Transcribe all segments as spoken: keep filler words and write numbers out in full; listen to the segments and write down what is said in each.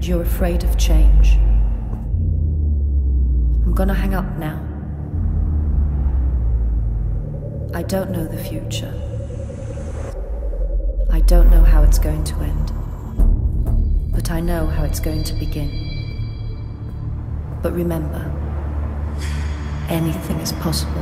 you're afraid of change. I'm gonna hang up now. I don't know the future. I don't know how it's going to end. But I know how it's going to begin. But remember, anything is possible.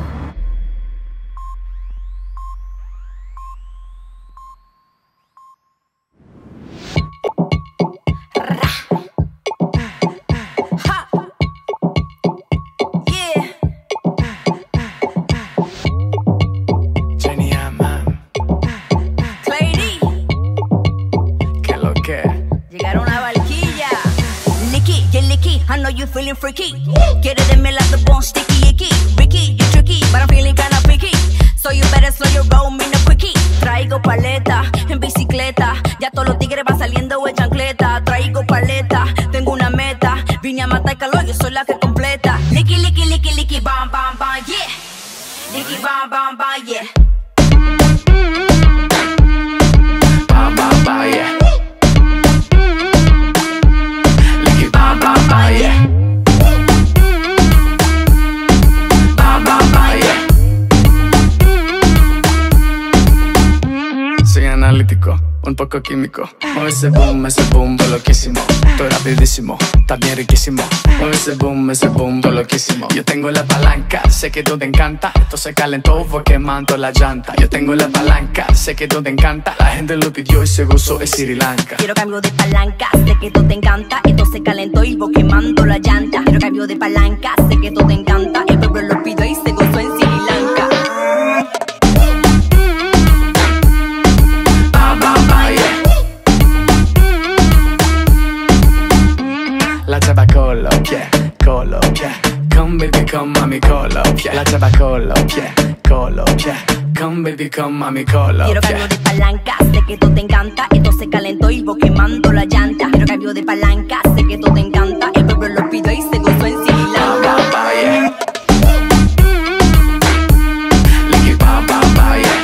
I know you feeling freaky. Get it in me like the bone sticky icky. Ricky, you tricky, but I'm feeling kinda picky. So you better slow your roll, me no quickie. Traigo paleta en bicicleta. Ya todos los tigres van saliendo de chancleta. Traigo paleta, tengo una meta. Vine a matar calor, yo soy la que completa. Licky, licky, licky, licky, bam, bam, bam, yeah. Licky, bam, bam, bam, yeah. Bam, bam, bam, yeah. Bam, bam, bam, yeah. Bam, bam, bam, yeah. Soy analítico, un poco químico. Mueve ese boom, ese boom, voy loquísimo. Estoy rapidísimo, está bien riquísimo. Mueve ese boom, ese boom, voy loquísimo. Yo tengo la palanca, sé que tú te encanta. Esto se calentó, fue quemando la llanta. Yo tengo la palanca, sé que tú te encanta. La gente lo pidió y se gozó en Sri Lanka. Quiero cambio de palanca, sé que tú te encanta. Esto se calentó y voy quemando la llanta. Quiero cambio de palanca, sé que tú te encanta. El pueblo lo pidió y se gozó en Sri Lanka. Bam, bam, bam, yeah. La chava con los pies, con los pies. Come baby, come mami, con los pies. La chava con los pies, con los pies. Come baby, come mami, con los pies. Quiero cambio de palanca, sé que tú te encanta. Esto se calentó y voy quemando la llanta. Quiero cambio de palanca, sé que tú te encanta. El pueblo lo pidió y se gozó en Sri Lanka. Bam, bam, yeah. Licky, bam, bam, bam, yeah.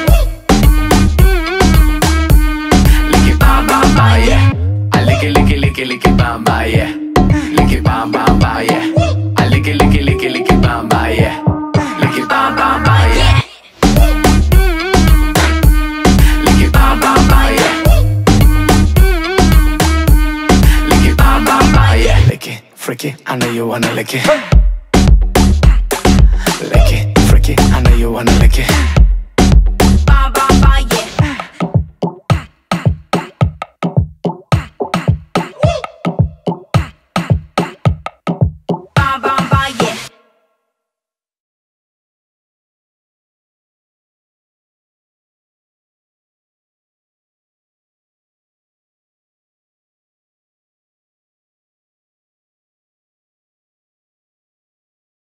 Licky, bam, bam, bam, yeah. I licky, licky, licky, licky, bam, bam, yeah. Licky, bam, bam, bam, yeah. I licky, licky, licky, licky, bam, bam, yeah. Licky, bam, bam, bam, yeah. Licky, bam, bam, bam, yeah. Licky, bam, bam, bam, yeah. Licky, freaky, I know you wanna lick it. Lick it, freaky, I know you wanna lick it.